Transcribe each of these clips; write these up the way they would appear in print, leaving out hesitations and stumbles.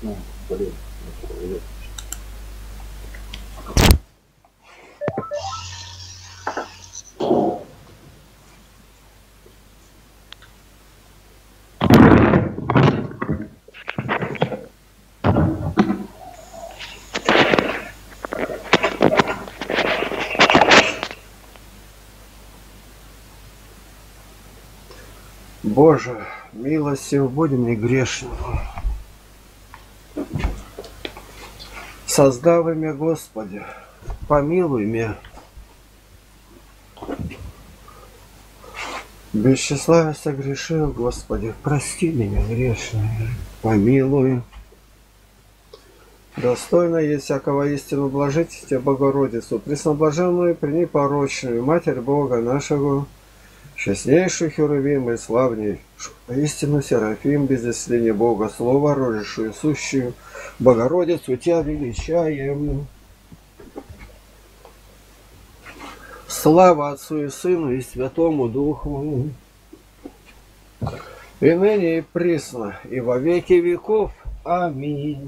Ну, блин. Боже, милостив будь мне грешному. Создав имя Господи, помилуй меня. Без числа я согрешил, Господи, прости меня грешного, помилуй. Достойно есть всякого истину блажить Тебе, Богородицу, пресноблаженную, пренепорочную, Матерь Бога нашего, честнейшую Херувим и славней, истину Серафим, без исцеления Бога, Слово, родившую, сущую, Богородицу Тебя величаем. Слава Отцу и Сыну и Святому Духу, и ныне и присно, и во веки веков. Аминь.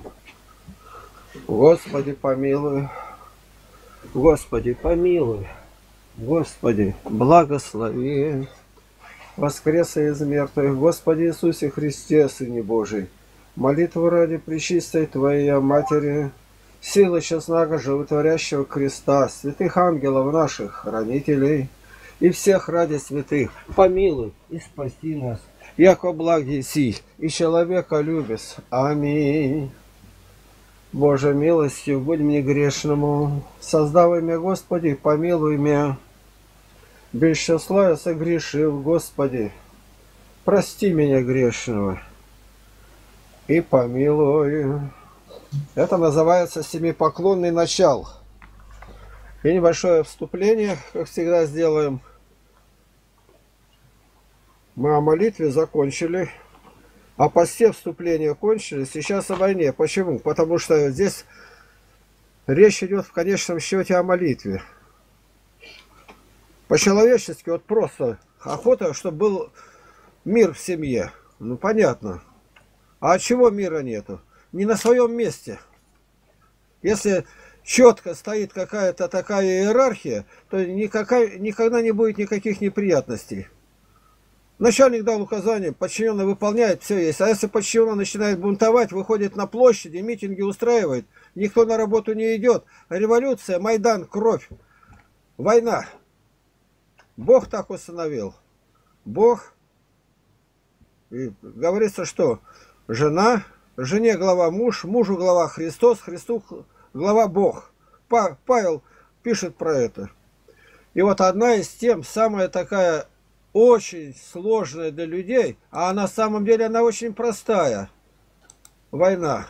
Господи, помилуй, Господи, помилуй, Господи, благослови. Воскреса из мертвых, Господи Иисусе Христе, Сыне Божий, молитву ради пречистой Твоей Матери, силы честного животворящего креста, святых ангелов наших, хранителей, и всех ради святых, помилуй и спаси нас, яко благ еси, и человека любишь. Аминь. Боже, милостью будь мне грешному, создав имя Господи, помилуй меня. Без числа я согрешил, Господи, прости меня грешного и помилуй. Это называется семипоклонный начал. И небольшое вступление, как всегда, сделаем. Мы о молитве закончили. О посте вступления кончили. Сейчас о войне. Почему? Потому что здесь речь идет в конечном счете о молитве. По-человечески, вот просто охота, чтобы был мир в семье. Ну, понятно. А от чего мира нету? Не на своем месте. Если четко стоит какая-то такая иерархия, то никогда не будет никаких неприятностей. Начальник дал указание, подчиненный выполняет, все есть. А если подчиненный начинает бунтовать, выходит на площади, митинги устраивает, никто на работу не идет. Революция, Майдан, кровь, война. Бог так установил. Бог, и говорится, что жене глава муж, мужу глава Христос, Христу глава Бог. Павел пишет про это. И вот одна из тем, самая такая очень сложная для людей, а на самом деле она очень простая. Война.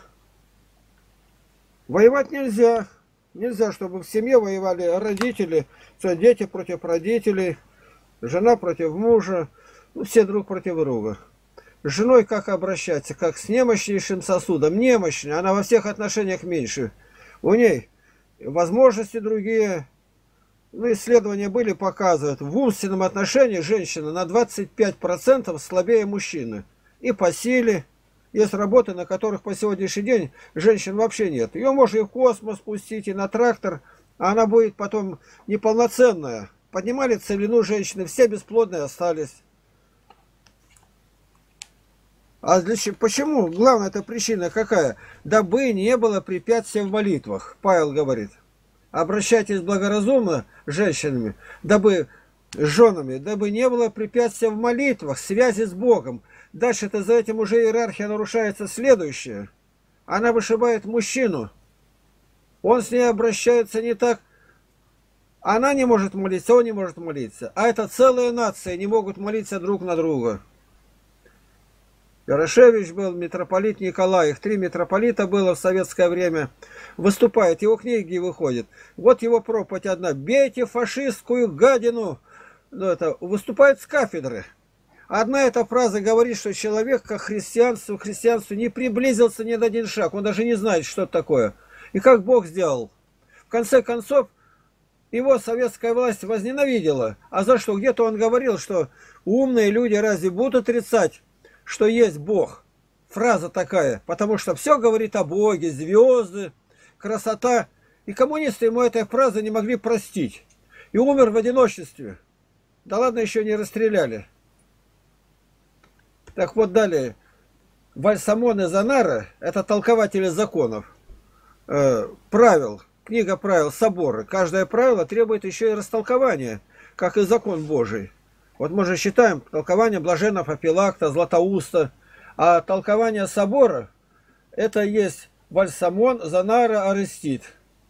Воевать нельзя. Нельзя, чтобы в семье воевали родители, дети против родителей, жена против мужа, ну, все друг против друга. С женой как обращаться? Как с немощнейшим сосудом. Немощная, она во всех отношениях меньше. У ней возможности другие. Ну, исследования были, показывают, в умственном отношении женщина на 25% слабее мужчины. И по силе. Есть работы, на которых по сегодняшний день женщин вообще нет. Ее можно и в космос пустить, и на трактор, а она будет потом неполноценная. Поднимали целину женщины, все бесплодные остались. А почему? Главная эта причина какая? Дабы не было препятствий в молитвах. Павел говорит. Обращайтесь благоразумно с женщинами, с женами, дабы не было препятствия в молитвах, связи с Богом. Дальше-то за этим уже иерархия нарушается следующее. Она вышибает мужчину. Он с ней обращается не так. Она не может молиться, он не может молиться. А это целая нация, не могут молиться друг на друга. Ярошевич был, митрополит Николай. Их 3 митрополита было в советское время. Выступает, его книги выходят. Вот его проповедь одна. «Бейте фашистскую гадину!» Ну, это выступает с кафедры. Одна эта фраза говорит, что человек к христианству не приблизился ни на один шаг. Он даже не знает, что это такое. И как Бог сделал. В конце концов, его советская власть возненавидела. А за что? Где-то он говорил, что умные люди разве будут отрицать, что есть Бог? фраза такая, потому что все говорит о Боге, звезды, красота. И коммунисты ему этой фразы не могли простить. И умер в одиночестве. Да ладно, еще не расстреляли. Так вот далее. Бальсамон и Занара, это толкователи законов, правил, книга правил собора. Каждое правило требует еще и растолкования, как и закон Божий. Вот мы же считаем толкование блаженного Феофилакта, Златоуста, а толкование собора это есть Бальсамон, Занара, Арестит.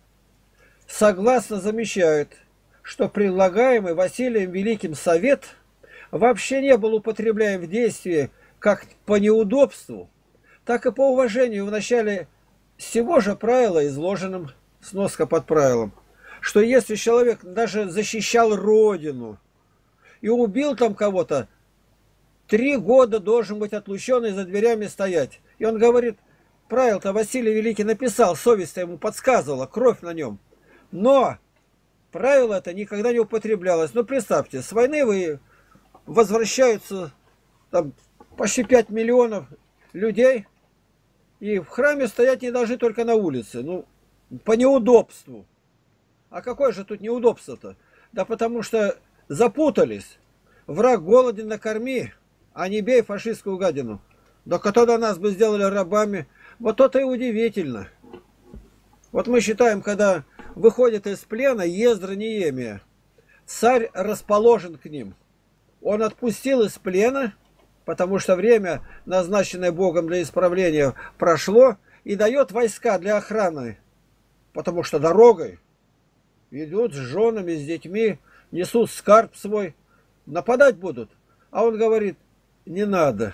Согласно замечают, что предлагаемый Василием Великим совет вообще не был употребляем в действии как по неудобству, так и по уважению в начале всего же правила, изложенным, сноска под правилом, что если человек даже защищал родину и убил там кого-то, 3 года должен быть отлучен и за дверями стоять. И он говорит, правило-то Василий Великий написал, совесть-то ему подсказывала, кровь на нем. Но правило это никогда не употреблялось. Ну, представьте, с войны возвращаются там почти 5 миллионов людей, и в храме стоять не должны только на улице. Ну, по неудобству. А какое же тут неудобство-то? Да потому что запутались. Враг голоден, накорми, а не бей фашистскую гадину. Да тогда нас бы сделали рабами. Вот это и удивительно. Вот мы считаем, когда выходит из плена Ездра Неемия, царь расположен к ним. Он отпустил из плена, потому что время, назначенное Богом для исправления, прошло, и дает войска для охраны, потому что дорогой идут с женами, с детьми, несут скарб свой, нападать будут. А он говорит, не надо.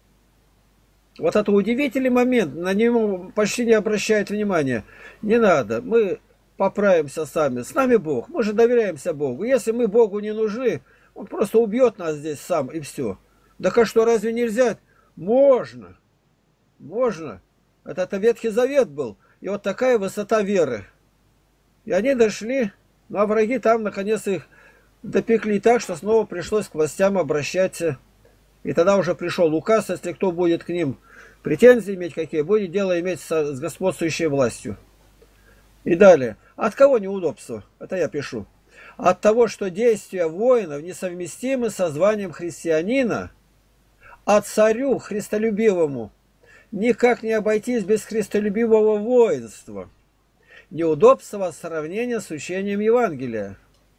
Вот это удивительный момент, на него почти не обращает внимания. Не надо, мы поправимся сами, с нами Бог, мы же доверяемся Богу. Если мы Богу не нужны, Он просто убьет нас здесь сам, и все. Да а что, разве нельзя? Можно. Можно. Это Ветхий Завет был. И вот такая высота веры. И они дошли, ну а враги там, наконец, их допекли так, что снова пришлось к властям обращаться. И тогда уже пришел указ, если кто будет к ним претензии иметь какие, будет дело иметь с господствующей властью. И далее. От кого неудобство? Это я пишу. От того, что действия воинов несовместимы со званием христианина, а царю христолюбивому никак не обойтись без христолюбивого воинства. Неудобство сравнения с учением Евангелия.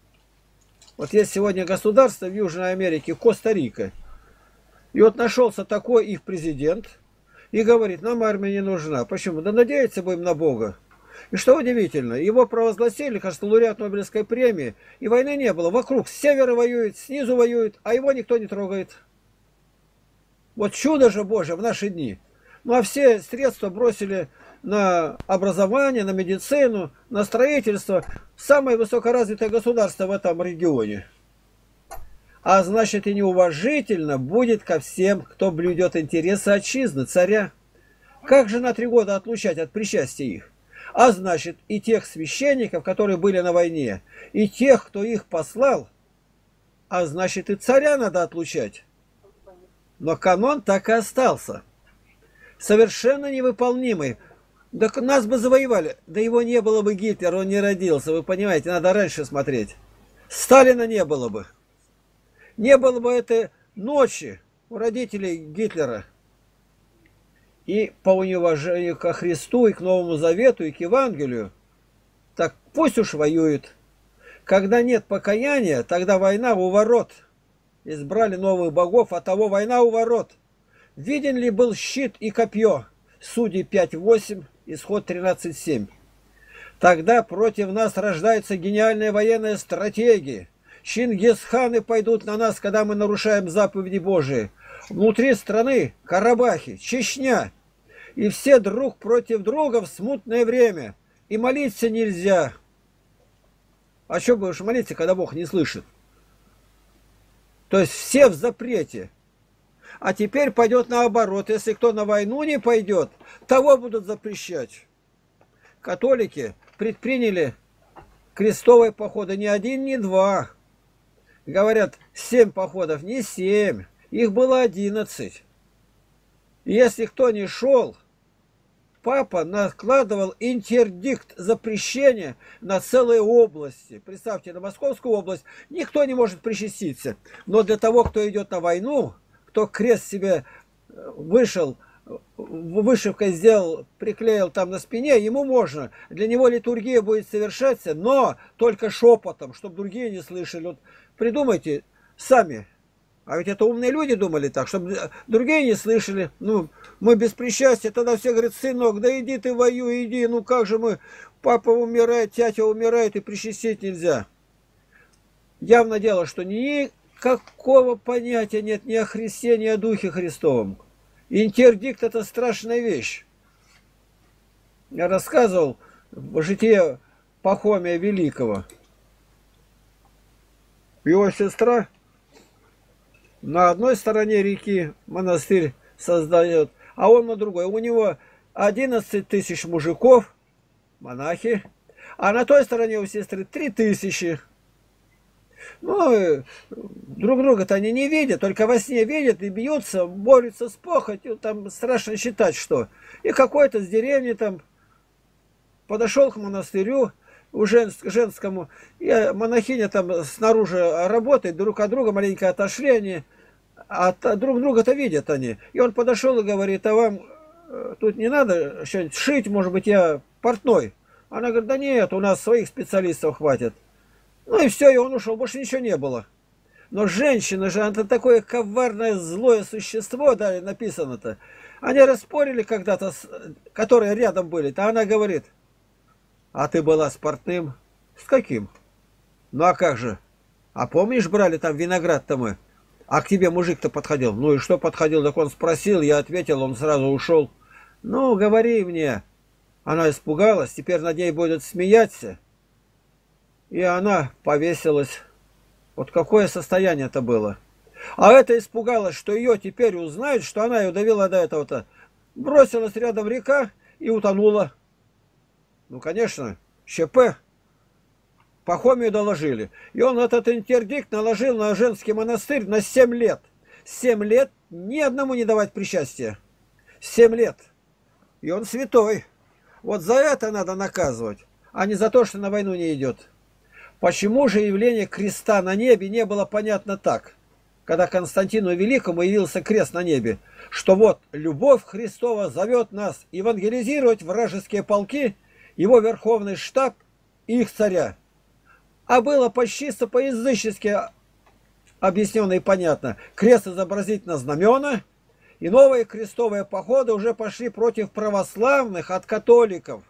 Вот есть сегодня государство в Южной Америке, Коста-Рика. И вот нашелся такой их президент и говорит, нам армия не нужна. Почему? Да надеяться будем на Бога. И что удивительно, его провозгласили, кажется, лауреат Нобелевской премии, и войны не было. Вокруг с севера воюют, снизу воюют, а его никто не трогает. Вот чудо же Божие в наши дни. Ну а все средства бросили на образование, на медицину, на строительство. Самое высокоразвитое государство в этом регионе. А значит и неуважительно будет ко всем, кто блюдет интересы отчизны, царя. Как же на 3 года отлучать от причастия их? А значит и тех священников, которые были на войне, и тех, кто их послал, а значит и царя надо отлучать. Но канон так и остался. Совершенно невыполнимый. Да нас бы завоевали. Да его не было бы Гитлера, он не родился. Вы понимаете, надо раньше смотреть. Сталина не было бы. Не было бы этой ночи у родителей Гитлера. И по уничижению ко Христу, и к Новому Завету, и к Евангелию, так пусть уж воюют. Когда нет покаяния, тогда война у ворот. Избрали новых богов, а того война у ворот. Виден ли был щит и копье? Судей 5:8, исход 13:7. Тогда против нас рождается гениальная военная стратегия. Чингисханы пойдут на нас, когда мы нарушаем заповеди Божии. Внутри страны Карабахи, Чечня. И все друг против друга в смутное время. И молиться нельзя. А что будешь молиться, когда Бог не слышит? То есть все в запрете. А теперь пойдет наоборот. Если кто на войну не пойдет, того будут запрещать. Католики предприняли крестовые походы не 1, не 2. Говорят, 7 походов, не 7. Их было 11. И если кто не шел, папа накладывал интердикт запрещения на целые области. Представьте, на Московскую область никто не может причаститься. Но для того, кто идет на войну, кто крест себе вышел, вышивкой сделал, приклеил там на спине, ему можно. Для него литургия будет совершаться, но только шепотом, чтобы другие не слышали. Вот придумайте сами. А ведь это умные люди думали так, чтобы другие не слышали. Ну, мы без причастия, тогда все говорят: сынок, да иди ты воюй, иди. Ну как же мы, папа умирает, тятя умирает, и причастить нельзя. Явно дело, что никакого понятия нет ни о Христе, ни о Духе Христовом. Интердикт — это страшная вещь. Я рассказывал в житие Пахомия Великого. Его сестра на одной стороне реки монастырь создает, а он на другой. У него 11 тысяч мужиков, монахи, а на той стороне у сестры 3000. Ну, друг друга-то они не видят, только во сне видят и бьются, борются с похотью, там страшно считать, что. И какой-то с деревни там подошел к монастырю, женскому, и монахиня там снаружи работает, друг от друга маленько отошли они, а друг друга-то видят они. И он подошел и говорит: а вам тут не надо что-нибудь шить, может быть, я портной? Она говорит: да нет, у нас своих специалистов хватит. Ну и все, и он ушел, больше ничего не было. Но женщина же, это такое коварное, злое существо, да, написано-то. Они распорили когда-то, которые рядом были, то она говорит: а ты была с портным? С каким? Ну а как же? А помнишь, брали там виноград-то мы? А к тебе мужик-то подходил. Ну и что подходил? Так он спросил, я ответил, он сразу ушел. Ну, говори мне. Она испугалась, теперь над ней будут смеяться. И она повесилась. Вот какое состояние это было. А это испугалась, что ее теперь узнают, что она ее довела до этого-то. Бросилась рядом река и утонула. Ну, конечно, ЩП. Пахомию доложили. И он этот интердикт наложил на женский монастырь на 7 лет. 7 лет ни одному не давать причастия. 7 лет. И он святой. Вот за это надо наказывать, а не за то, что на войну не идет. Почему же явление креста на небе не было понятно так, когда Константину Великому явился крест на небе, что вот любовь Христова зовет нас евангелизировать вражеские полки, его верховный штаб и их царя. А было почти по-язычески объяснено и понятно. Крест изобразить на знамена, и новые крестовые походы уже пошли против православных от католиков.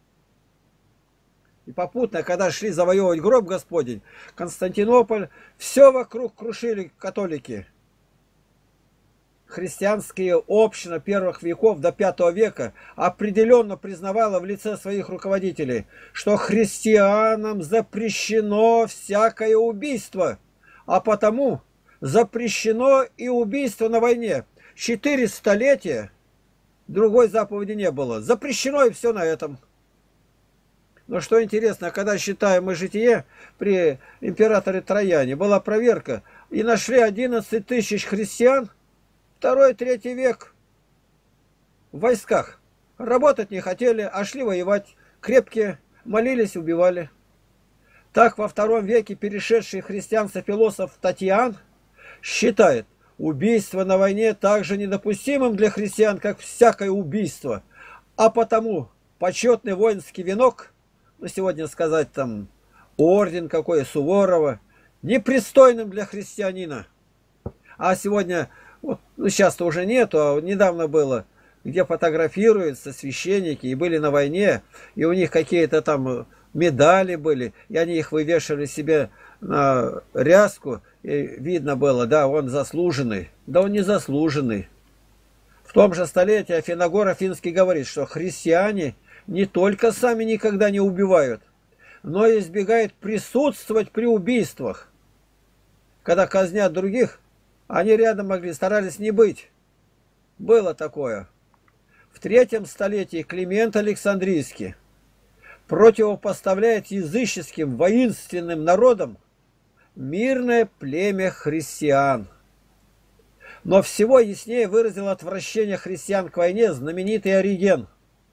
И попутно, когда шли завоевывать гроб Господень, Константинополь, все вокруг крушили католики. Христианские общины первых веков до V века определенно признавала в лице своих руководителей, что христианам запрещено всякое убийство, а потому запрещено и убийство на войне. 4 столетия другой заповеди не было. Запрещено, и все на этом. Но что интересно, когда считаем мы житие при императоре Трояне, была проверка, и нашли 11 тысяч христиан, 2-3 век, в войсках. Работать не хотели, а шли воевать. Крепкие, молились, убивали. Так во II веке перешедший христианство-философ Татьян считает убийство на войне также недопустимым для христиан, как всякое убийство. А потому почетный воинский венок, ну сегодня сказать там орден какой, Суворова, непристойным для христианина. А сегодня, вот, ну сейчас-то уже нету, а недавно было, где фотографируются священники и были на войне, и у них какие-то там медали были, и они их вывешивали себе на ряску, и видно было, да, он заслуженный. Да он не заслуженный. В том же столетии Афиногор Афинский говорит, что христиане не только сами никогда не убивают, но и избегают присутствовать при убийствах. Когда казнят других, они рядом могли, старались не быть. Было такое. В 3 столетии Климент Александрийский противопоставляет языческим воинственным народам мирное племя христиан. Но всего яснее выразил отвращение христиан к войне знаменитый Ориген,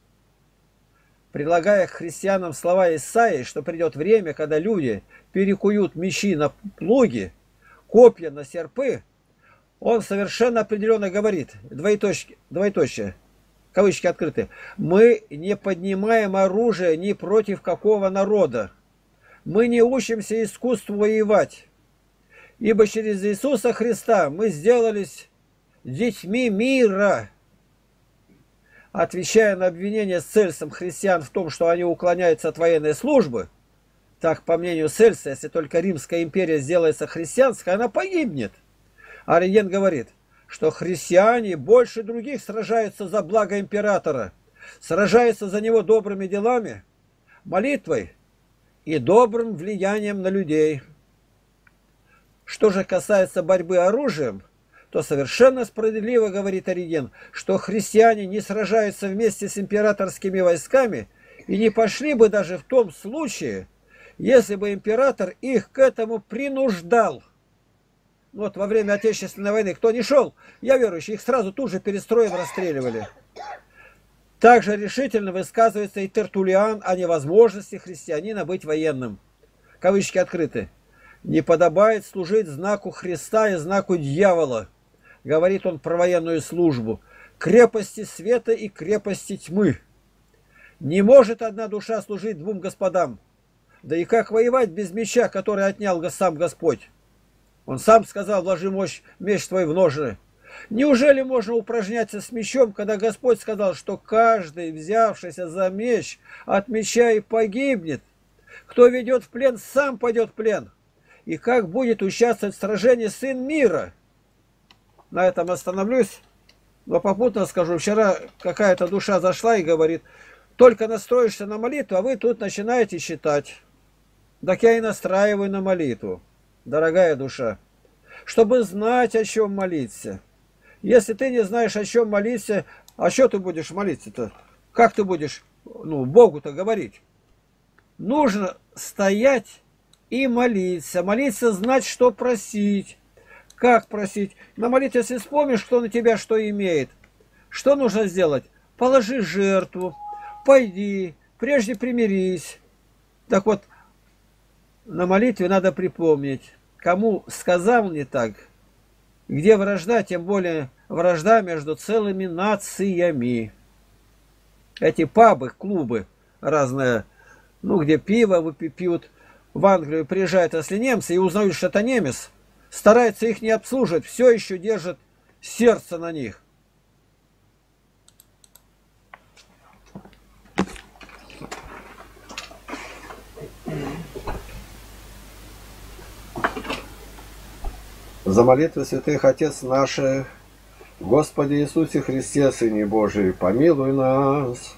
предлагая христианам слова Исаии, что придет время, когда люди перекуют мечи на плуги, копья на серпы. Он совершенно определенно говорит, двоеточие, кавычки открыты, мы не поднимаем оружие ни против какого народа. Мы не учимся искусству воевать, ибо через Иисуса Христа мы сделались детьми мира. Отвечая на обвинение Цельсом христиан в том, что они уклоняются от военной службы, так, по мнению Цельса, если только Римская империя сделается христианской, она погибнет. Ориген говорит, что христиане больше других сражаются за благо императора, сражаются за него добрыми делами, молитвой и добрым влиянием на людей. Что же касается борьбы оружием, то совершенно справедливо говорит Ориген, что христиане не сражаются вместе с императорскими войсками и не пошли бы даже в том случае, если бы император их к этому принуждал. Вот во время Отечественной войны кто не шел, я верующий, их сразу тут же перед строем расстреливали. Также решительно высказывается и Тертуллиан о невозможности христианина быть военным. Кавычки открыты. «Не подобает служить знаку Христа и знаку дьявола», говорит он про военную службу, «крепости света и крепости тьмы. Не может одна душа служить двум господам. Да и как воевать без меча, который отнял сам Господь? Он сам сказал, вложи меч твой в ножны. Неужели можно упражняться с мечом, когда Господь сказал, что каждый, взявшийся за меч, от меча и погибнет? Кто ведет в плен, сам пойдет в плен. И как будет участвовать в сражении сын мира?» На этом остановлюсь, но попутно скажу, вчера какая-то душа зашла и говорит, только настроишься на молитву, а вы тут начинаете считать. Так я и настраиваю на молитву, дорогая душа, чтобы знать, о чем молиться. Если ты не знаешь, о чем молиться, а что ты будешь молиться-то? Как ты будешь, Богу-то говорить? Нужно стоять и молиться. Молиться знать, что просить. Как просить? На молитве, если вспомнишь, кто на тебя что имеет. Что нужно сделать? Положи жертву. Пойди. Прежде примирись. Так вот, на молитве надо припомнить, кому сказал не так, где вражда, тем более вражда между целыми нациями. Эти пабы, клубы разные, где пиво пьют, в Англию приезжают, если немцы, и узнают, что это немец, стараются их не обслуживать, все еще держат сердце на них. За молитвы святых Отец наших, Господи Иисусе Христе, Сыне Божий, помилуй нас.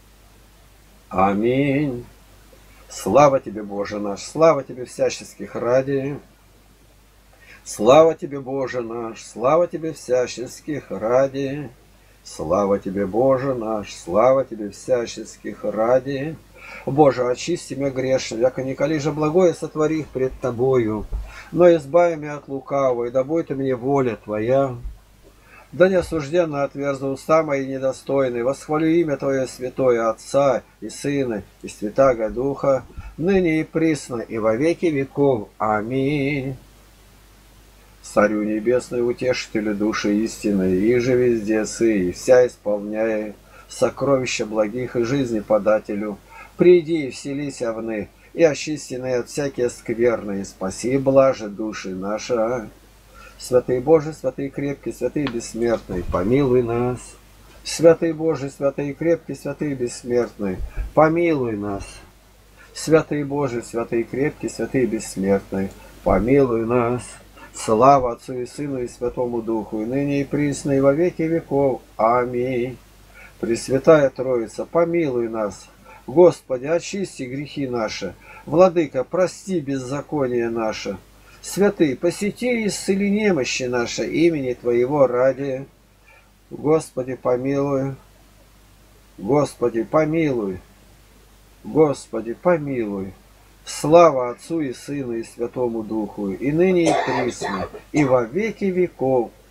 Аминь. Слава Тебе, Боже наш, слава Тебе всяческих ради. Слава Тебе, Боже наш, слава Тебе всяческих ради. Слава Тебе, Боже наш, слава Тебе всяческих ради. Боже, очисти меня грешно, яко николи же благое сотворих пред Тобою, но избави меня от лукавого, и да будет мне воля Твоя. Да не осужденно отверзу уста мои недостойные, восхвалю имя Твое святое, Отца и Сына и Святаго Духа, ныне и присно, и во веки веков. Аминь. Царю небесный, утешителю души истины, и же везде сы, и вся исполняя сокровища благих и жизни подателю, приди и вселись овны, и очистины от всякие скверные, спаси и блажи души наши. Святый Божий, святый крепкий, святый бессмертный, помилуй нас. Святый Божий, святый крепкий, святый бессмертный, помилуй нас. Святый Божий, святый крепкий, святый бессмертный, помилуй нас. Слава Отцу и Сыну и Святому Духу, и ныне и присно, и во веки веков. Аминь. Пресвятая Троица, помилуй нас. Господи, очисти грехи наши. Владыка, прости беззаконие наше. Святый, посети и исцели немощи наши имени Твоего ради. Господи, помилуй. Господи, помилуй. Господи, помилуй. Слава Отцу и Сыну и Святому Духу, и ныне и присно, и во веки веков.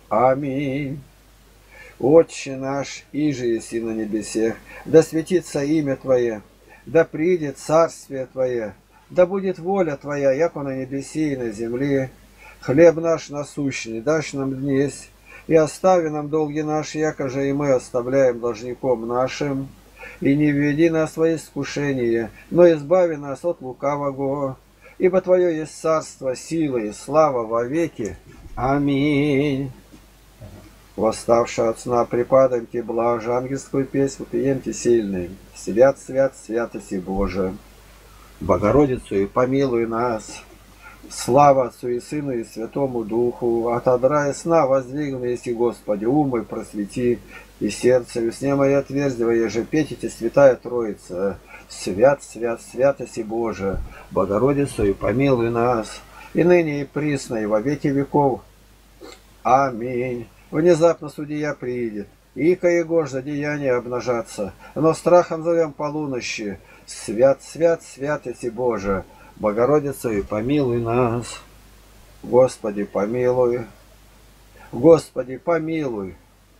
Аминь. Отче наш, иже еси на небесе, да светится имя Твое, да придет царствие Твое, да будет воля Твоя, яко на небесе и на земле. Хлеб наш насущный дашь нам днесь, и остави нам долги наши, яко же и мы оставляем должником нашим. И не введи нас во искушение, но избави нас от лукавого. Ибо Твое есть царство, сила и слава во веки. Аминь. Восставши от сна, припадемте блаже, ангельскую песнь пиемте сильный. Свят, свят, святости Божия. Богородицу и помилуй нас. Слава Отцу и Сыну и Святому Духу. От одра и сна воздвигну, если Господи, умы просвети, и сердце, и сне мои отверзи, еже петите, Святая Троица. Свят, свят, святости Божия. Богородицу и помилуй нас. И ныне и присно, и во веки веков. Аминь. Внезапно судья приидет, ико его ж за деяния обнажаться, но страхом зовем полунощи. Свят, свят, святости Божия, Богородица, и помилуй нас. Господи, помилуй. Господи, помилуй.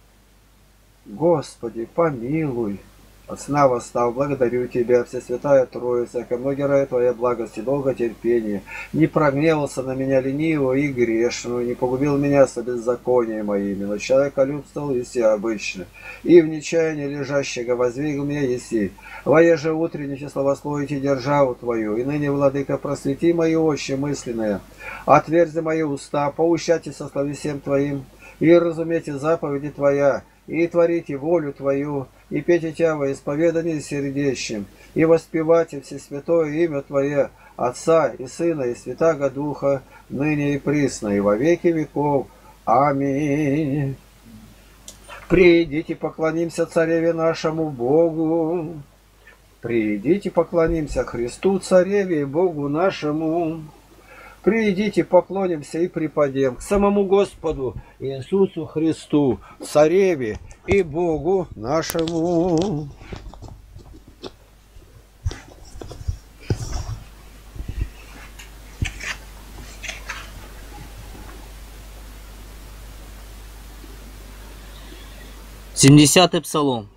Господи, помилуй. От сна восстав, благодарю Тебя, Всесвятая Троица, ко многерая Твоя благость и долготерпение. Не прогневался на меня ленивого и грешного, не погубил меня со беззаконием моими, но человеколюбствовал еси обычно, и в нечаянии лежащего воздвигл меня еси. Воеже утреннее славословите державу Твою, и ныне, Владыка, просвети мои очи мысленные, отверзи мои уста, поучайте со словесем Твоим, и разумейте заповеди Твоя, и творите волю Твою, и пейте Тя во исповедании сердечным, и воспевайте Всесвятое имя Твое, Отца и Сына и Святаго Духа, ныне и присно, и во веки веков. Аминь. Придите, поклонимся Цареве нашему Богу. Придите, поклонимся Христу, Цареве и Богу нашему. Придите, поклонимся и припадем к самому Господу Иисусу Христу, Цареве и Богу нашему. Семидесятый псалом.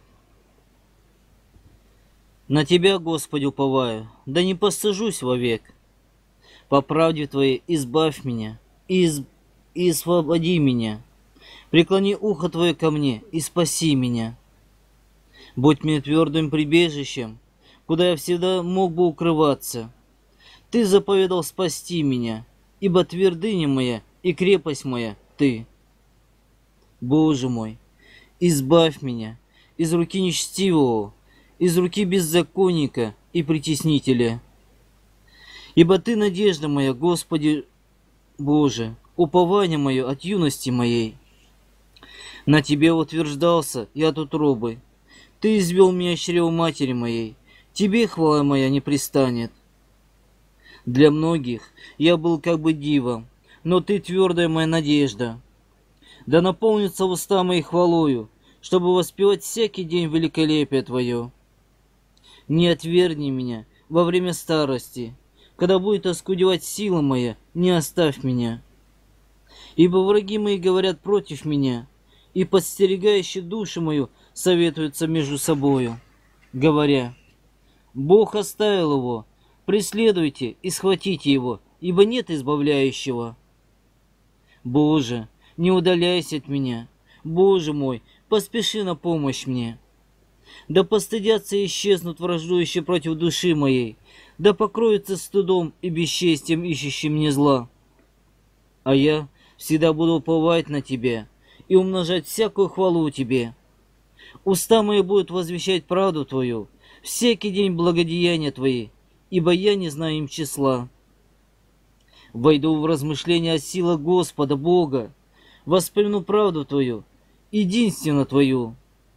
На Тебя, Господи, уповаю, да не постыжусь вовек. По правде Твоей избавь меня и освободи меня. Преклони ухо Твое ко мне и спаси меня. Будь мне твердым прибежищем, куда я всегда мог бы укрываться. Ты заповедал спасти меня, ибо твердыня моя и крепость моя Ты. Боже мой, избавь меня из руки нечестивого, из руки беззаконника и притеснителя. Ибо Ты надежда моя, Господи Боже, упование мое от юности моей. На Тебе утверждался я от утробы. Ты извел меня из чрева матери моей. Тебе хвала моя не пристанет. Для многих я был как бы дивом, но Ты твердая моя надежда. Да наполнится уста мои хвалою, чтобы воспевать всякий день великолепие Твое. Не отвергни меня во время старости, когда будет оскудевать сила моя, не оставь меня. Ибо враги мои говорят против меня, и подстерегающие душу мою советуются между собою, говоря: Бог оставил его, преследуйте и схватите его, ибо нет избавляющего. Боже, не удаляйся от меня, Боже мой, поспеши на помощь мне. Да постыдятся и исчезнут враждующие против души моей, да покроются стыдом и бесчестием ищущим мне зла. А я всегда буду уповать на Тебя и умножать всякую хвалу Тебе. Уста мои будут возвещать правду Твою, всякий день благодеяния Твои, ибо я не знаю им числа. Войду в размышления о силах Господа Бога, воспомяну правду Твою, единственно Твою.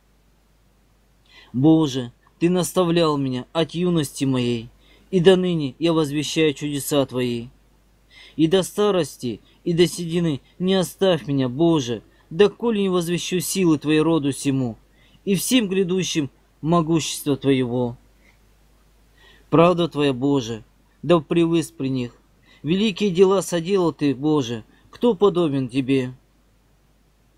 Боже, Ты наставлял меня от юности моей, и до ныне я возвещаю чудеса Твои. И до старости, и до седины не оставь меня, Боже, доколе не возвещу силы Твоей роду сему, и всем грядущим могущество Твоего. Правда Твоя, Боже, да превыс при них. Великие дела соделал Ты, Боже, кто подобен Тебе?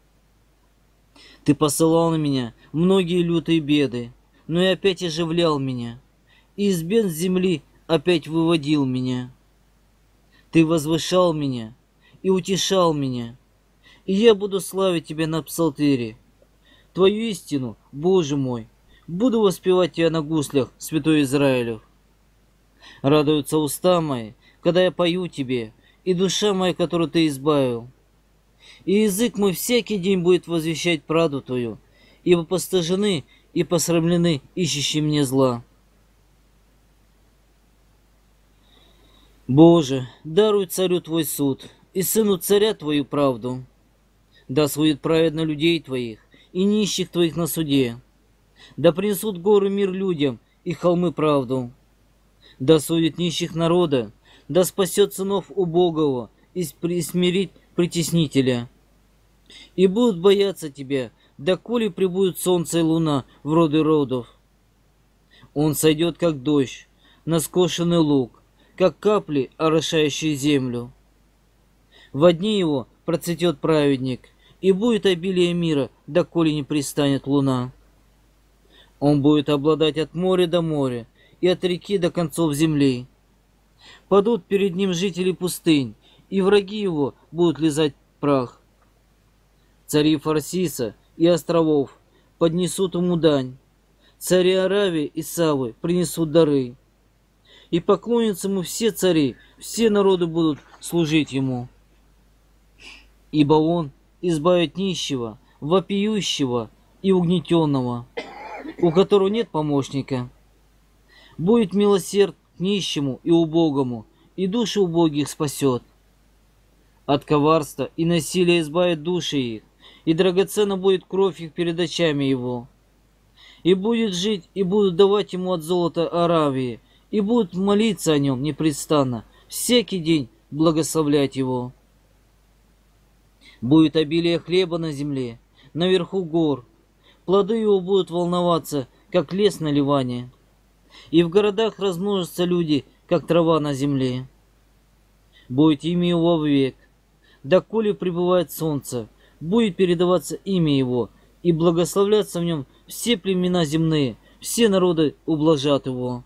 Ты посылал на меня многие лютые беды, но и опять оживлял меня, и из бездн земли опять выводил меня. Ты возвышал меня и утешал меня, и я буду славить Тебя на псалтире. Твою истину, Боже мой, буду воспевать Тебя на гуслях, святой Израилев. Радуются уста мои, когда я пою Тебе, и душа моя, которую Ты избавил. И язык мой всякий день будет возвещать правду Твою, ибо постыжены и посрамлены ищущие мне зла. Боже, даруй царю Твой суд, и сыну царя Твою правду. Да судит праведно людей Твоих, и нищих Твоих на суде. Да принесут горы мир людям, и холмы правду. Да судит нищих народа, да спасет сынов убогого, и смирит притеснителя. И будут бояться Тебя, доколе прибудут солнце и луна в роды родов. Он сойдет, как дождь, на скошенный луг, как капли, орошающие землю. Во дни его процветет праведник, и будет обилие мира, доколе не пристанет луна. Он будет обладать от моря до моря, и от реки до концов земли. Падут перед ним жители пустынь, и враги его будут лизать прах. Цари Фарсиса и островов поднесут ему дань. Цари Аравии и Савы принесут дары. И поклонятся ему все цари, все народы будут служить ему. Ибо он избавит нищего, вопиющего и угнетенного, у которого нет помощника. Будет милосерд к нищему и убогому, и души убогих спасет. От коварства и насилия избавит души их, и драгоценна будет кровь их перед очами его. И будет жить, и будут давать ему от золота Аравии, и будут молиться о нем непрестанно, всякий день благословлять его. Будет обилие хлеба на земле, наверху гор, плоды его будут волноваться, как лес на Ливане, и в городах размножатся люди, как трава на земле. Будет имя его вовек, доколе пребывает солнце, будет передаваться имя его, и благословляться в нем все племена земные, все народы ублажат его.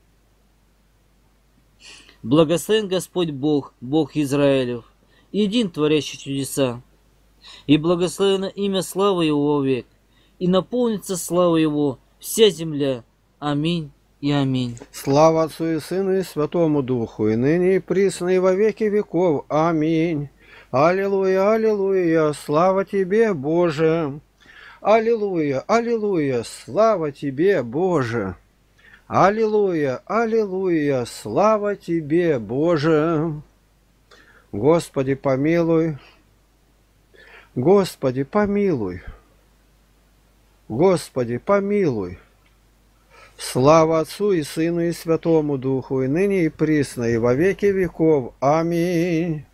Благословен Господь Бог, Бог Израилев, един творящий чудеса. И благословено имя славы Его век, и наполнится слава Его вся земля. Аминь и аминь. Слава Отцу и Сыну и Святому Духу, и ныне и присно и во веки веков. Аминь. Аллилуйя, аллилуйя, слава Тебе, Боже. Аллилуйя, аллилуйя, слава Тебе, Боже. Аллилуйя, аллилуйя, слава Тебе, Боже. Господи, помилуй. Господи, помилуй. Господи, помилуй. Слава Отцу и Сыну и Святому Духу, и ныне и присно, и во веки веков. Аминь.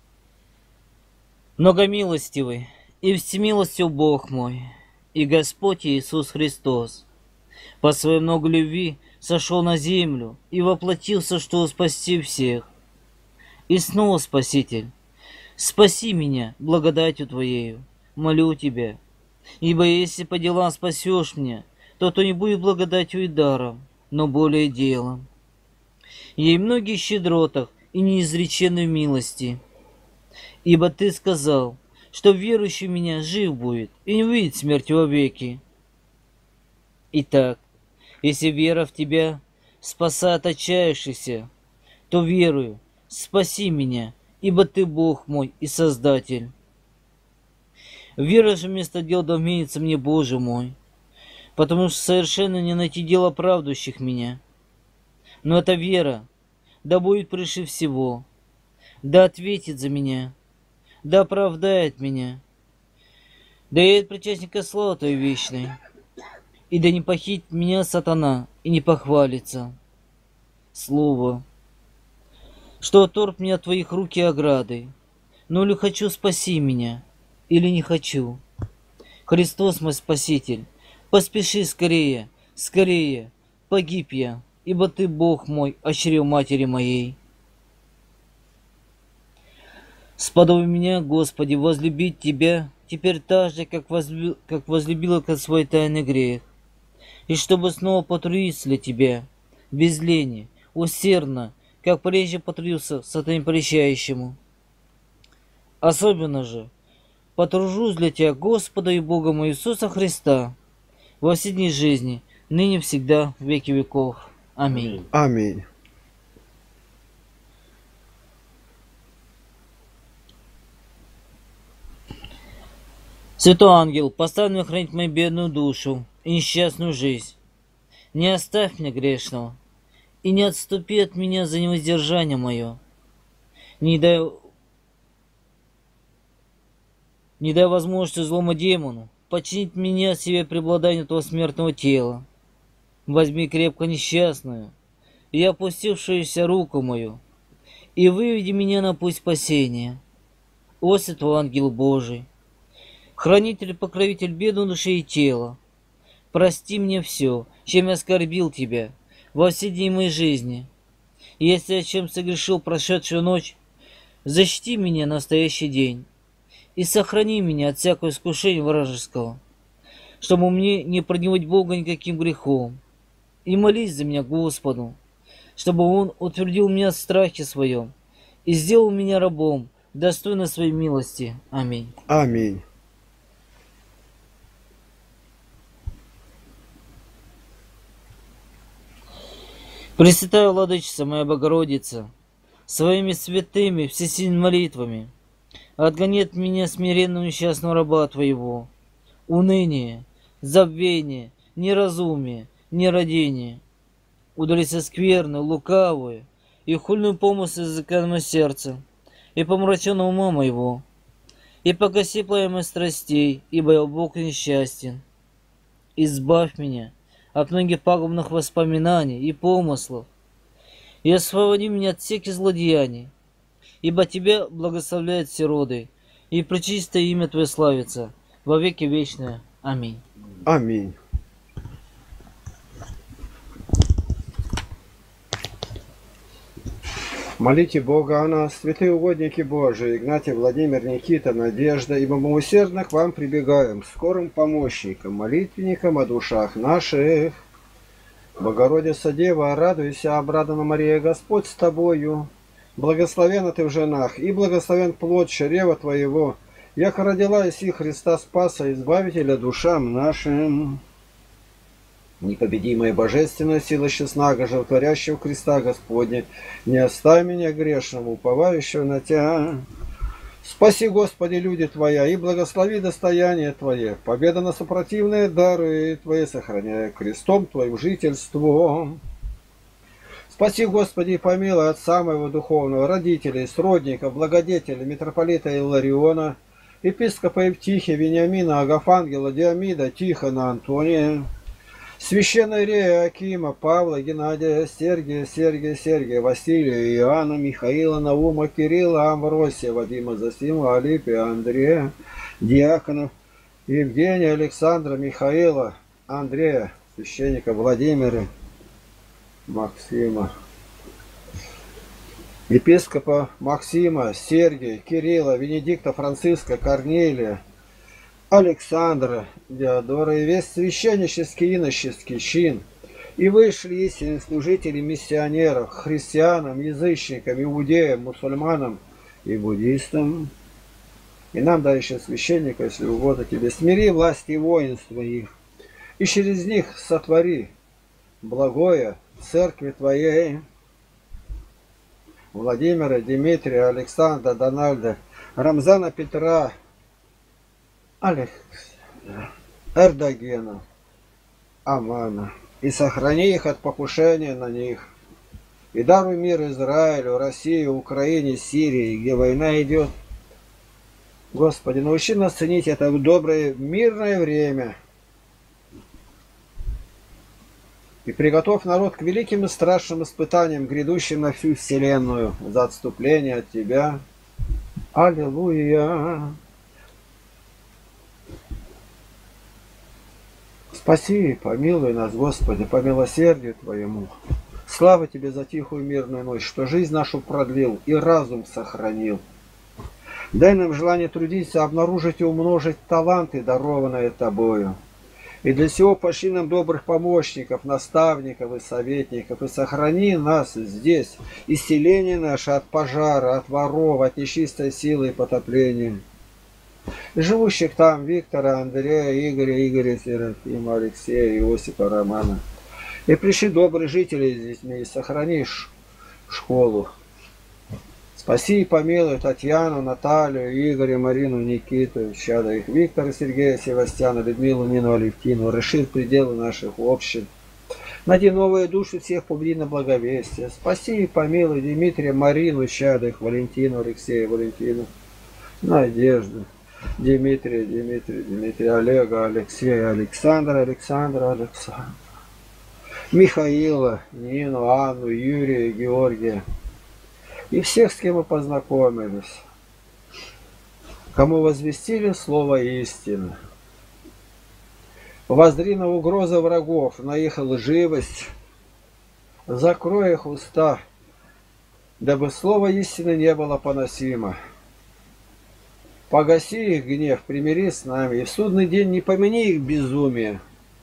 Многомилостивый и всемилостив Бог мой, и Господь Иисус Христос, по своей много любви сошел на землю и воплотился, чтобы спасти всех. И снова, Спаситель, спаси меня благодатью Твоею, молю Тебя, ибо если по делам спасешь меня, то не будет благодатью и даром, но более делом. Ей многие щедротах и неизреченной милости. Ибо Ты сказал, что верующий в меня жив будет и не увидит смерти вовеки. Итак, если вера в Тебя спасает отчаявшихся, то верую, спаси меня, ибо Ты Бог мой и Создатель. Вера же вместо дел доменится мне, Боже мой, потому что совершенно не найти дел оправдывающих меня. Но эта вера да будет прежде всего, да ответит за меня, да оправдает меня, да явит причастника славы Твоей вечной, и да не похитит меня сатана и не похвалится. Слово, что отторг меня от Твоих рук и ограды, но ли хочу, спаси меня, или не хочу. Христос мой Спаситель, поспеши скорее, скорее, погиб я, ибо Ты, Бог мой, очрев матери моей. Сподоби меня, Господи, возлюбить Тебя теперь так же, как возлюбила как свой тайный грех, и чтобы снова потрудиться для Тебя, без лени, усердно, как прежде потрудился сатане прещающему. Особенно же потружусь для Тебя, Господа и Бога моего Иисуса Христа, во все дни жизни, ныне всегда, в веки веков. Аминь. Аминь. Святой ангел, поставь хранить мою бедную душу и несчастную жизнь. Не оставь меня грешного, и не отступи от меня за невоздержание мое. Не дай возможности злому демону подчинить меня себе преобладанию этого смертного тела. Возьми крепко несчастную и опустившуюся руку мою, и выведи меня на путь спасения. О, святой ангел Божий, хранитель и покровитель бедной души и тела, прости мне все, чем я оскорбил Тебя во все дни моей жизни. И если я чем согрешил прошедшую ночь, защити меня на настоящий день и сохрани меня от всякого искушения вражеского, чтобы мне не продевать Бога никаким грехом. И молись за меня Господу, чтобы Он утвердил меня в страхе своем и сделал меня рабом, достойно своей милости. Аминь. Аминь. Пресвятая Владычица, моя Богородица, своими святыми всесильными молитвами отгони от меня смиренного несчастного раба Твоего, уныние, забвение, неразумие, нерадение, удалися скверную, лукавую и хульную помысль языка моего сердца и помраченного ума моего, и погаси пламя страстей, ибо я Бог несчастен. Избавь меня от многих пагубных воспоминаний и помыслов, и освободи меня от всяких злодеяний, ибо Тебя благословляют все роды, и пречистое имя Твое славится во веки вечные. Аминь. Аминь. Молите Бога о нас, святые угодники Божии, Игнатий, Владимир, Никита, Надежда, ибо мы усердно к вам прибегаем, скорым помощником, молитвенником о душах наших. Богородица Дева, радуйся, обрадана Мария, Господь с тобою. Благословена ты в женах, и благословен плод чрева твоего, яко родила иси Христа Спаса, Избавителя душам нашим. Непобедимая божественная сила честного, животворящего креста Господня, не оставь меня грешному, уповающего на Тебя. Спаси, Господи, люди Твоя, и благослови достояние Твое, победа на сопротивные дары Твои, сохраняя крестом Твоим жительство. Спаси, Господи, и помилуй отца моего духовного, родителей, сродников, благодетеля, митрополита Иллариона, епископа Евтихия, Вениамина, Агафангела, Диамида, Тихона, Антония, священной Рея, Акима, Павла, Геннадия, Сергия, Василия, Иоанна, Михаила, Наума, Кирилла, Амвросия, Вадима, Зосима, Алипия, Андрея, диаконов, Евгения, Александра, Михаила, Андрея, священника Владимира, Максима, епископа Максима, Сергия, Кирилла, Венедикта, Франциска, Корнелия, Александра, Диодора и весь священнический и иноческий чин, и вышли истинные служители миссионеров, христианам, язычникам, иудеям, мусульманам и буддистам. И нам дай еще священника, если угодно тебе, смири власти и воинства их, и через них сотвори благое в церкви Твоей. Владимира, Дмитрия, Александра, Дональда, Рамзана, Петра, Эрдогена, Амана, и сохрани их от покушения на них. И даруй мир Израилю, России, Украине, Сирии, где война идет. Господи, научи нас ценить это доброе мирное время. И приготовь народ к великим и страшным испытаниям, грядущим на всю вселенную, за отступление от Тебя. Аллилуйя! Спаси, помилуй нас, Господи, по милосердию Твоему. Слава Тебе за тихую мирную ночь, что жизнь нашу продлил и разум сохранил. Дай нам желание трудиться, обнаружить и умножить таланты, дарованные Тобою. И для сего пошли нам добрых помощников, наставников и советников, и сохрани нас здесь, исцеление наше от пожара, от воров, от нечистой силы и потопления. Живущих там Виктора, Андрея, Игоря, Серафима, Алексея, Иосифа, Романа. И пришли добрые жители с детьми, и сохрани школу. Спаси и помилуй Татьяну, Наталью, Игоря, Марину, Никиту, чада их, Виктора, Сергея, Севастьяна, Людмилу, Нину, Алевтину, расширь пределы наших общин. Найди новые души всех, побуди на благовестие. Спаси и помилуй Дмитрия, Марину, чада их, Валентину, Алексея, Валентину, Надежду, Дмитрия, Олега, Алексея, Александра, Михаила, Нину, Анну, Юрия, Георгия. И всех, с кем мы познакомились, кому возвестили слово истины. Воззри на угрозы врагов, на их лживость, закрой их уста, дабы слово истины не было поносимо. Погаси их гнев, примирись с нами, и в судный день не помяни их безумие.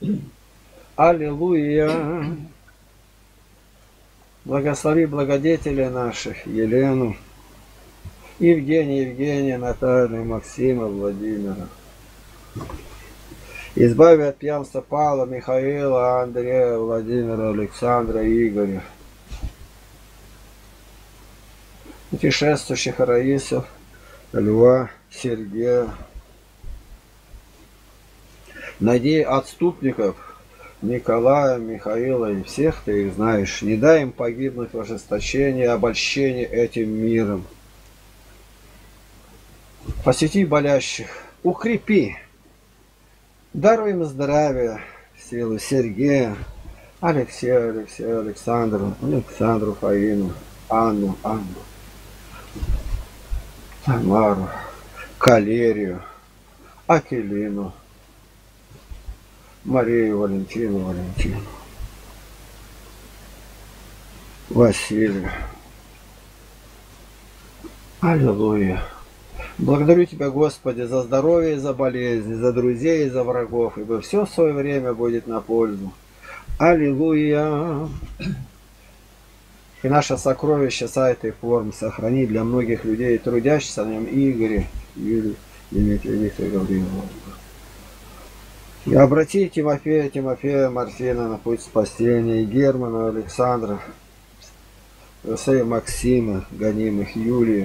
Аллилуйя! Благослови благодетелей наших, Елену, Евгения, Наталью, Максима, Владимира. Избави от пьянства Павла, Михаила, Андрея, Владимира, Александра, Игоря. Путешествующих Раисов, Льва, Сергея. Найди отступников Николая, Михаила и всех ты их знаешь. Не дай им погибнуть в ожесточении и обольщении этим миром. Посети болящих, укрепи. Даруй им здравие, силу Сергея, Алексею, Александру, Фаину, Анну, Тамару, Калерию, Акелину, Марию, Валентину, Василию. Аллилуйя. Благодарю Тебя, Господи, за здоровье и за болезни, за друзей и за врагов, ибо все в свое время будет на пользу. Аллилуйя. И наше сокровище сайта и форм сохрани для многих людей, трудящихся на нем, Игоря, Юрия, Дмитрия, Виктора, Гаврила. И обрати Тимофея, Мартина на путь спасения, и Германа, Александра, Иосея, Максима, гонимых, Юлия.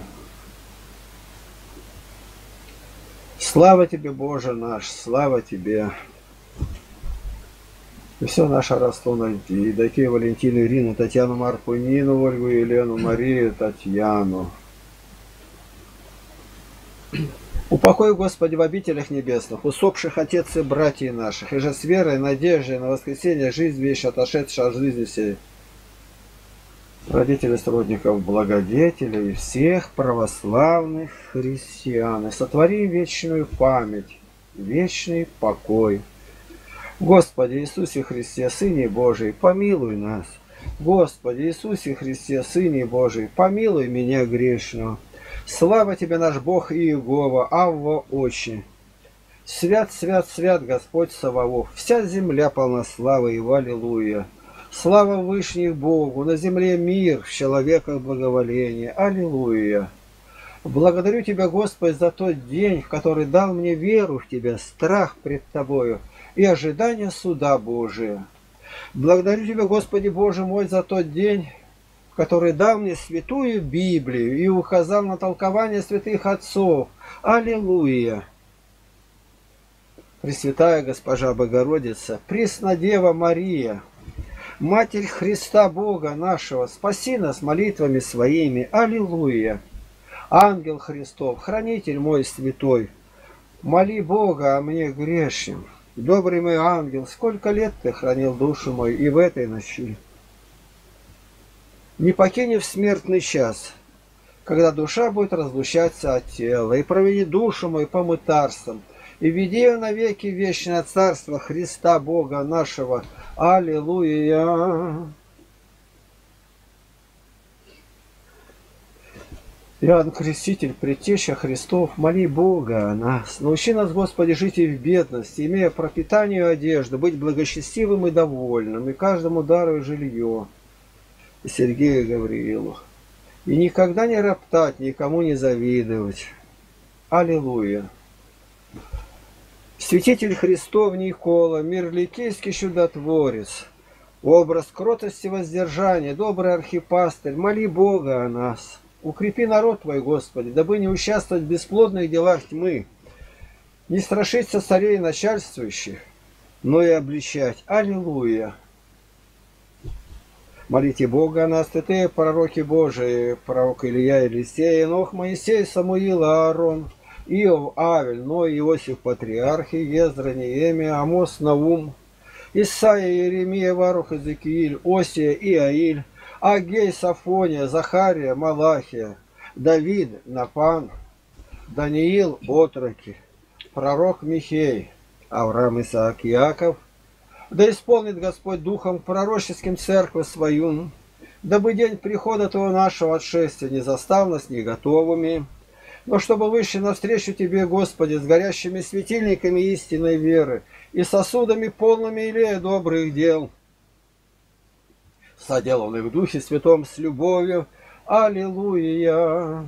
Слава Тебе, Боже наш, слава Тебе. И все наше родство найти. И дайте Валентину, Ирину, Татьяну, Марку, Нину, Ольгу, Елену, Марию, Татьяну. Упокой, Господи, в обителях небесных, усопших отец и братьев наших, и же с верой, надеждой на воскресение, жизнь вещь, отошедшая от жизни всей. Родителей, сродников, благодетелей и всех православных христиан. И сотвори вечную память, вечный покой. Господи Иисусе Христе, Сыне Божий, помилуй нас. Господи Иисусе Христе, Сыне Божий, помилуй меня грешного. Слава Тебе, наш Бог Иегова, Авва Очи. Свят, свят, свят Господь Саваоф. Вся земля полна славы Его, аллилуйя. Слава Вышних Богу, на земле мир, в человеках благоволение, аллилуйя. Благодарю Тебя, Господь, за тот день, в который дал мне веру в Тебя, страх пред Тобою и ожидание суда Божия. Благодарю Тебя, Господи Боже мой, за тот день, который дал мне святую Библию и указал на толкование святых отцов. Аллилуйя! Пресвятая Госпожа Богородица, Преснодева Мария, Матерь Христа Бога нашего, спаси нас молитвами своими. Аллилуйя! Ангел Христов, хранитель мой святой, моли Бога о мне грешным. Добрый мой ангел, сколько лет ты хранил душу мою и в этой ночи. Не покинь в смертный час, когда душа будет разлучаться от тела, и проведи душу мою по мытарствам, и веди ее навеки в вечное царство Христа Бога нашего. Аллилуйя! Иоанн Креститель, предтеча Христов, моли Бога о нас. Научи нас, Господи, жить и в бедности, имея пропитание и одежду, быть благочестивым и довольным, и каждому даруя жилье. И Сергею Гавриилу. И никогда не роптать, никому не завидовать. Аллилуйя. Святитель Христов Никола, мир ликейский чудотворец, образ кротости и воздержания, добрый архипастырь, моли Бога о нас. Укрепи народ Твой, Господи, дабы не участвовать в бесплодных делах тьмы, не страшиться царей и начальствующих, но и обличать. Аллилуйя! Молите Бога о нас, святые пророки Божии, пророк Илья, Елисей, Енох, Моисей, Самуил, Аарон, Иов, Авель, Ной, Иосиф, Патриархи, Ездра, Неемия, Амос, Наум, Исаия, Иеремия, Варух, Иезекииль, Осия, Иаиль, Агей, Сафония, Захария, Малахия, Давид, Напан, Даниил, Отроки, пророк Михей, Авраам, Исаак, Иаков. Да исполнит Господь духом пророческим церковь свою, дабы день прихода Твоего нашего отшествия не застал нас не готовыми, но чтобы вышли навстречу Тебе, Господи, с горящими светильниками истинной веры и сосудами полными илея добрых дел, соделанных в Духе Святом с любовью. Аллилуйя!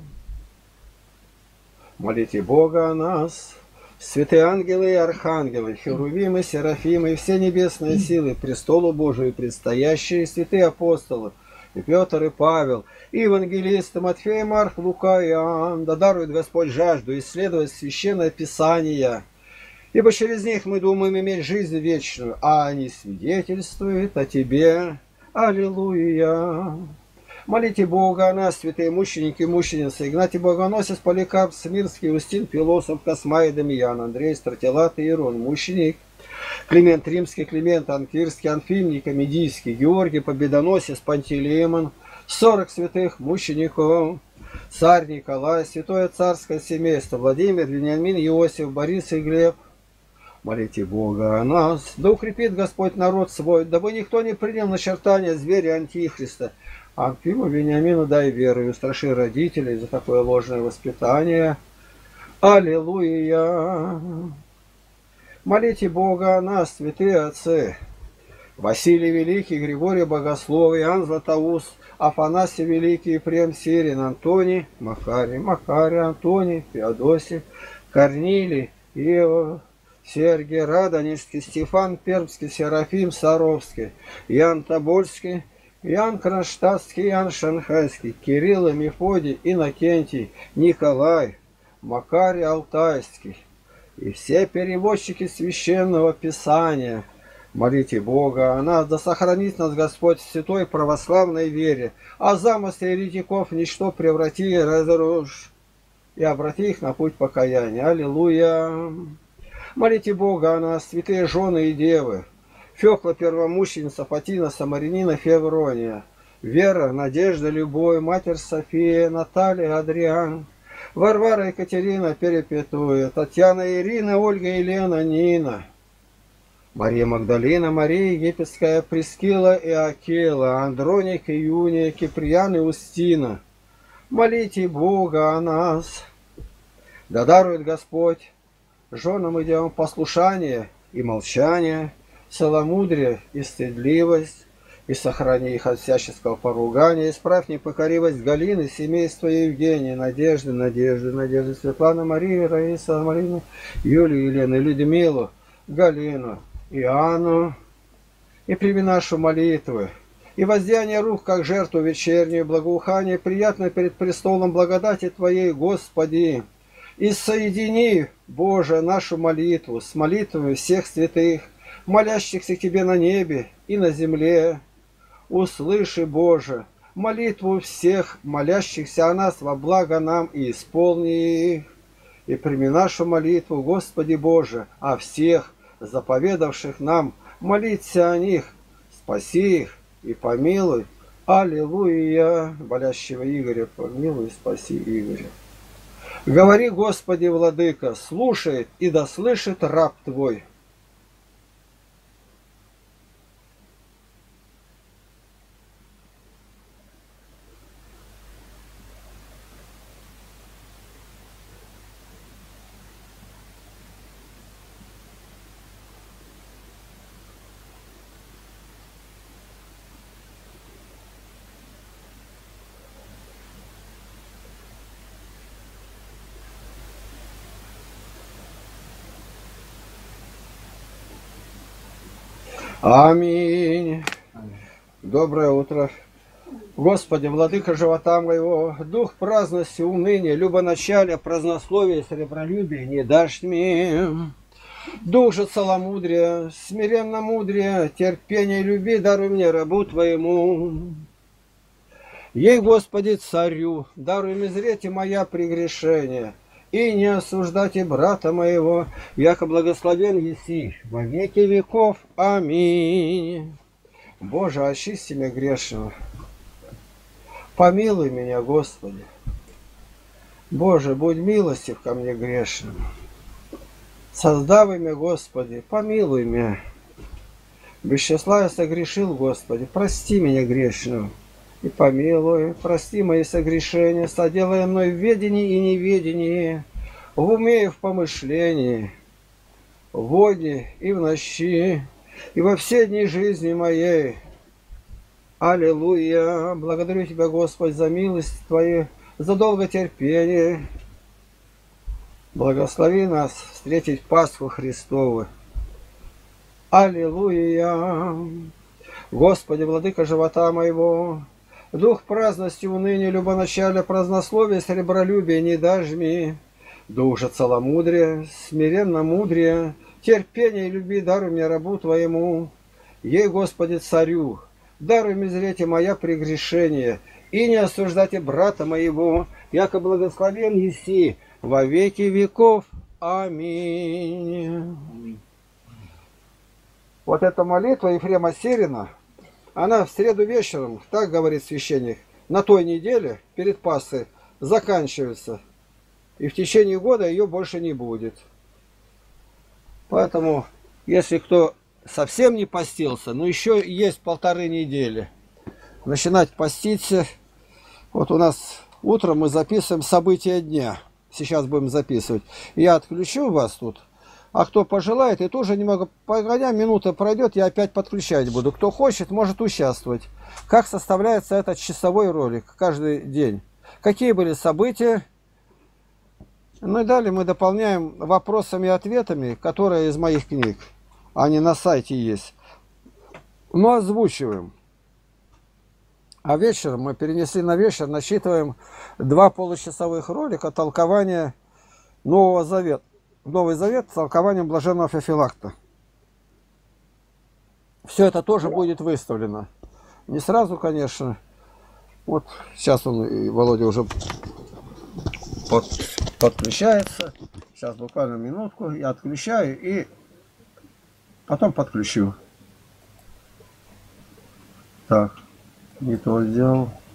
Молите Бога о нас, святые ангелы и архангелы, херувимы, серафимы и все небесные силы, престолу Божию предстоящие, святые апостолы, и Петр, и Павел, и евангелисты Матфей, Марк, Лука и Иоанн, да дарует Господь жажду исследовать Священное Писание, ибо через них мы думаем иметь жизнь вечную, а они свидетельствуют о Тебе. Аллилуйя! Молите Бога о нас, святые мученики и мученицы, Игнатий Богоносец, Поликарп, Смирский, Устин, Философ, Космай, Дамиян, Андрей, Стратилат и Иерон, мученик, Климент Римский, Климент Анкирский, Анфим, Никомедийский, Георгий Победоносец, Пантелеймон, 40 святых мучеников, царь Николай, святое царское семейство, Владимир, Вениамин, Иосиф, Борис и Глеб. Молите Бога о нас, да укрепит Господь народ свой, дабы никто не принял начертания зверя Антихриста. Анфиму, Вениамину дай веру и устраши родителей за такое ложное воспитание. Аллилуйя! Молите Бога о нас, святые отцы, Василий Великий, Григорий Богослов, Иоанн Златоуст, Афанасий Великий, Ефрем Сирин, Антоний, Макарий, Антоний, Феодосий, Корнилий, Иова, Сергий Радонежский, Стефан Пермский, Серафим Саровский, Ян Тобольский, Ян Кронштадтский, Ян Шанхайский, Кирилл и Мефодий, Иннокентий, Николай, Макарий Алтайский и все переводчики Священного Писания. Молите Бога о нас, да сохранит нас Господь в святой православной вере, а замыслы еретиков ничто преврати и разрушь, и обрати их на путь покаяния. Аллилуйя! Молите Бога о нас, святые жены и девы, Фёкла первомученица, Фатина Самарянина, Феврония, Вера, Надежда, Любовь, Матерь София, Наталья, Адриан, Варвара, Екатерина, Перепетуя, Татьяна, Ирина, Ольга, Елена, Нина, Мария Магдалина, Мария Египетская, Прескила и Акела, Андроник, Июния, Киприян и Устина. Молите Бога о нас. Да дарует Господь женам и девам послушание и молчание, целомудрие и стыдливость, и сохрани их от всяческого поругания, исправь непокоривость Галины, семейства Евгения, Надежды, Светланы, Марии, Раиса, Марину, Юлию, Елену, Людмилу, Галину, Иоанну, и прими нашу молитву, и воздеяние рук, как жертву вечернюю, благоухание, приятное перед престолом благодати Твоей, Господи, и соедини, Боже, нашу молитву с молитвами всех святых, молящихся к Тебе на небе и на земле. Услыши, Боже, молитву всех молящихся о нас во благо нам и исполни их. И прими нашу молитву, Господи Боже, о всех, заповедавших нам молиться о них, спаси их и помилуй. Аллилуйя! Болящего Игоря помилуй, спаси Игоря. Говори, Господи, Владыка, слушает и да слышит раб Твой. Аминь. Доброе утро. Господи, владыка живота моего, дух праздности, уныния, любоначалия, празднословия, сребролюбия не дашь мне. Дух же целомудрия, смиренно мудрия, терпения и любви даруй мне, рабу Твоему. Ей, Господи, царю, даруй мне зреть и моя прегрешения, и не осуждайте брата моего, яко благословен еси во веки веков. Аминь. Боже, очисти меня грешного. Помилуй меня, Господи. Боже, будь милостив ко мне грешным. Создавай меня, Господи, помилуй меня. Без числа я согрешил, Господи, прости меня грешного. И помилуй, прости мои согрешения, соделай мной в ведении и неведении, в уме и в помышлении, в воде и в ночи, и во все дни жизни моей. Аллилуйя! Благодарю Тебя, Господь, за милость Твою, за долготерпение. Благослови нас встретить Пасху Христову. Аллилуйя! Господи, владыка живота моего, дух праздности, уныния, любоначалия, празднословия, сребролюбия не дашь мне. Дух же целомудрия, смиренно мудрия, терпения и любви даруй мне, рабу Твоему. Ей, Господи, царю, даруй мне зреть и моя прегрешение, и не осуждайте брата моего, яко благословен еси во веки веков. Аминь. Вот эта молитва Ефрема Сирина, она в среду вечером, так говорит священник, на той неделе перед Пасхой заканчивается. И в течение года ее больше не будет. Поэтому, если кто совсем не постился, но еще есть 1,5 недели, начинать поститься. Вот у нас утром мы записываем события дня. Сейчас будем записывать. Я отключу вас тут. А кто пожелает, и тоже немного погодя, минута пройдет, я опять подключать буду. Кто хочет, может участвовать. Как составляется этот часовой ролик каждый день. Какие были события. Ну и далее мы дополняем вопросами и ответами, которые из моих книг. Они на сайте есть. Но озвучиваем. А вечером мы перенесли на вечер, насчитываем 2 получасовых ролика толкования Нового Завета. Новый Завет с толкованием блаженного Феофилакта. Все это тоже будет выставлено. Не сразу, конечно. Вот сейчас он, Володя, уже подключается. Сейчас буквально минутку. Я отключаю и потом подключу. Так, не то сделал.